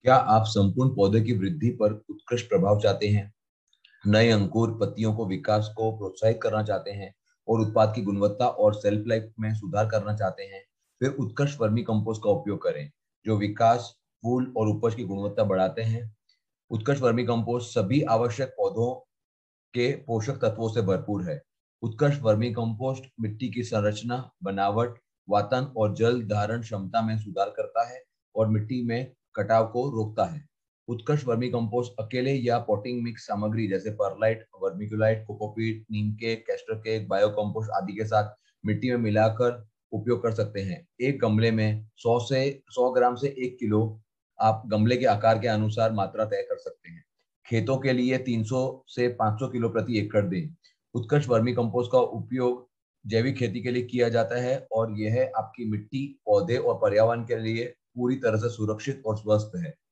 क्या आप संपूर्ण पौधे की वृद्धि पर उत्कृष्ट प्रभाव चाहते हैं? नए अंकुर पत्तियों को विकास को प्रोत्साहित करना चाहते हैं और उत्पाद की गुणवत्ता और सेल्फ लाइफ में सुधार करना चाहते हैं? फिर उत्कृष्ट वर्मी कंपोस्ट का उपयोग करें, जो विकास, फूल और उपज की गुणवत्ता बढ़ाते हैं। उत्कृष्ट वर्मी कंपोस्ट सभी आवश्यक पौधों के पोषक तत्वों से भरपूर है। उत्कृष्ट वर्मी कंपोस्ट मिट्टी की संरचना, बनावट, वातन और जल धारण क्षमता में सुधार करता है और मिट्टी में कटाव को रोकता है। उत्कृष्ट वर्मी कंपोस्ट अकेले या पॉटिंग मिक्स सामग्री जैसे perlite, vermiculite, cocopeat, neem cake, castor cake, bio compost आदि के साथ मिट्टी में मिलाकर उपयोग कर सकते हैं। एक गमले में 100 ग्राम से 1 किलो आप गमले के आकार के अनुसार मात्रा तय कर सकते हैं। खेतों के लिए 300 से 500 किलो प्रति एकड़ दें। उत्कृष्ट वर्मी कंपोस्ट का उपयोग जैविक खेती के लिए किया जाता है और यह आपकी मिट्टी, पौधे और पर्यावरण के लिए पूरी तरह से सुरक्षित और स्वस्थ है।